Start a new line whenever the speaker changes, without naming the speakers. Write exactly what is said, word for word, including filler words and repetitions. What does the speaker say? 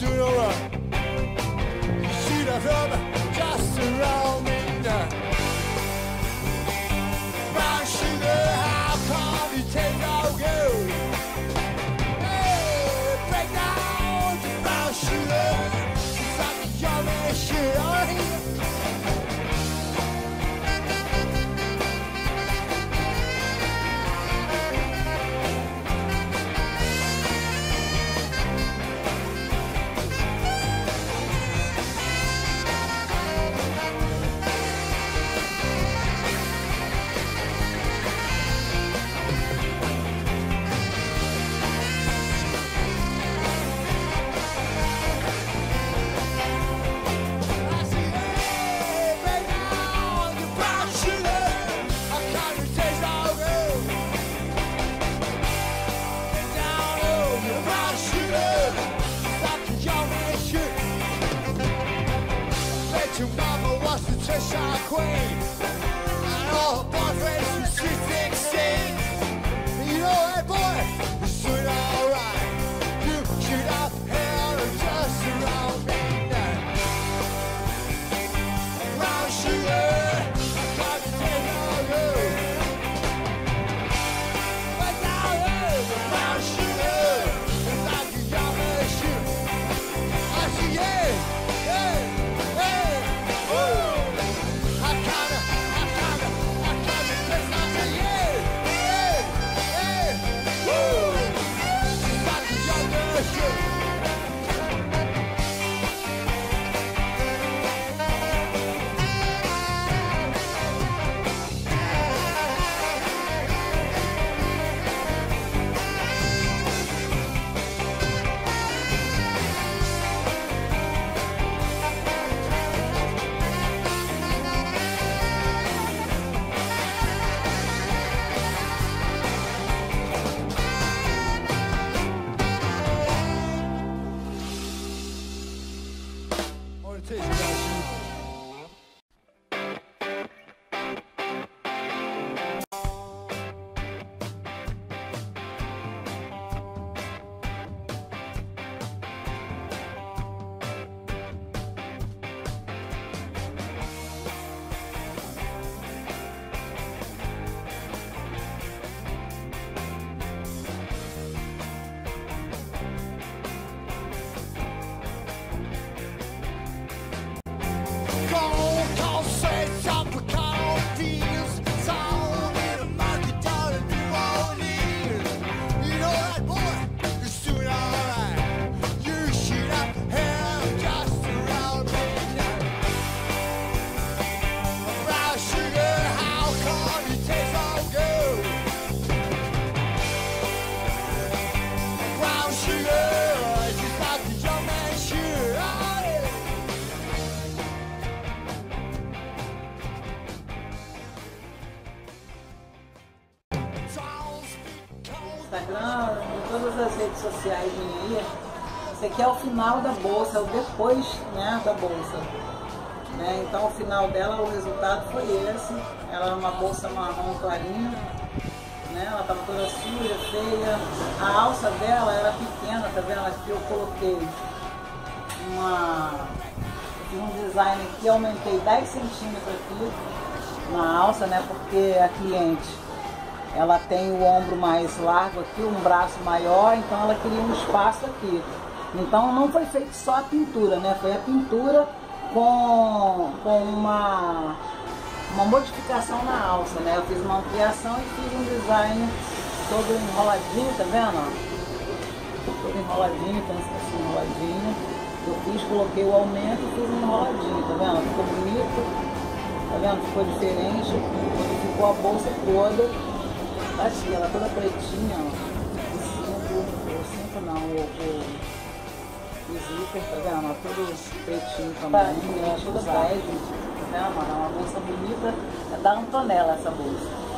doing alright. You see that rubber just around me now. Brown sugar, how come you take no good? Hey, break down the brown sugar. It's like a yummy shit on here. Your mama was the Cheshire Queen, and all her boyfriends were sweet sixteen. You know that boy, you're doing alright. You should have held just around midnight. Brown sugar, I can't take no good. But now there's a brown sugar, it's like a yummy shoe. I see, yeah, yeah, yeah.
Instagram, em todas as redes sociais minhas. Esse aqui é o final da bolsa, é o depois, né, da bolsa. Né? Então o final dela, o resultado foi esse. Ela é uma bolsa marrom clarinha, né? Ela estava toda suja, feia. A alça dela era pequena, tá vendo? Aqui eu coloquei uma... Eu fiz um design aqui, aumentei dez centímetros aqui na alça, né? Porque a cliente, ela tem o ombro mais largo aqui, um braço maior, então ela queria um espaço aqui. Então não foi feito só a pintura, né? Foi a pintura com, com uma, uma modificação na alça, né? Eu fiz uma ampliação e fiz um design todo enroladinho, tá vendo? Todo enroladinho, então assim, enroladinho. Eu fiz, coloquei o aumento e fiz um enroladinho, tá vendo? Ficou bonito, tá vendo? Ficou diferente, ficou a bolsa toda. Tá aqui, ela toda pretinha, ó. O cinto, o cinto não, o, o, o zíper, tá vendo? Ó, tudo pretinho também, né? Tudo bege, tá vendo? É uma bolsa bonita, é da Antonella essa bolsa.